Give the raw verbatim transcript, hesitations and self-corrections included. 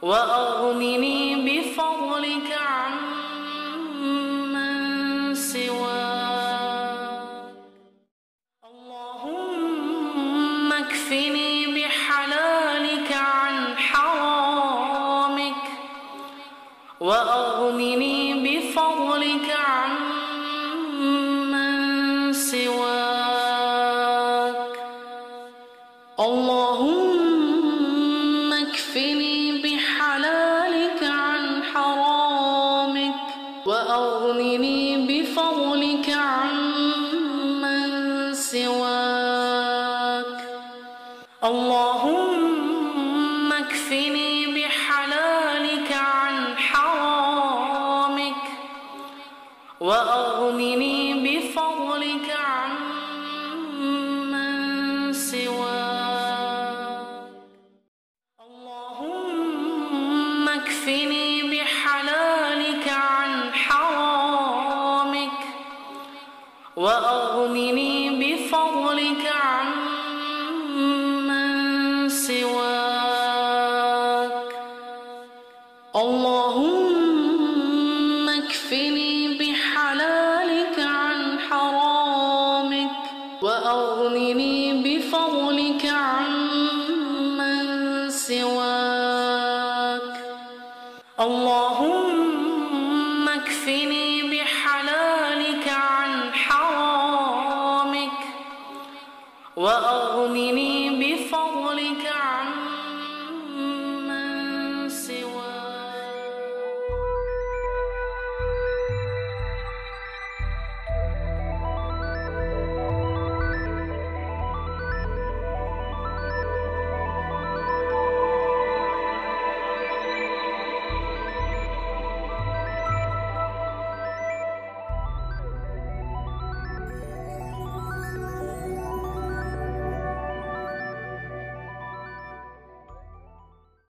وأغنني بفضلك عمن سواك. اللهم اكفني بحلالك عن حرامك، وأغنني بفضلك عمن سواك. اللهم اكفني بحلالك عن حرامك، وأغنني بفضلك عمن سواك. اللهم اكفني بحلالك عن حرامك، وأغنني بفضلك عمن سواك. اللهم اكفني بحلالك عن حرامك، وأغنني بفضلك عمن سواك. اللهم اكفني بحلالك عن حرامك، وأغنني بفضلك عمن سواك. اللهم اكفني بحلالك عن حرامك، وأغنني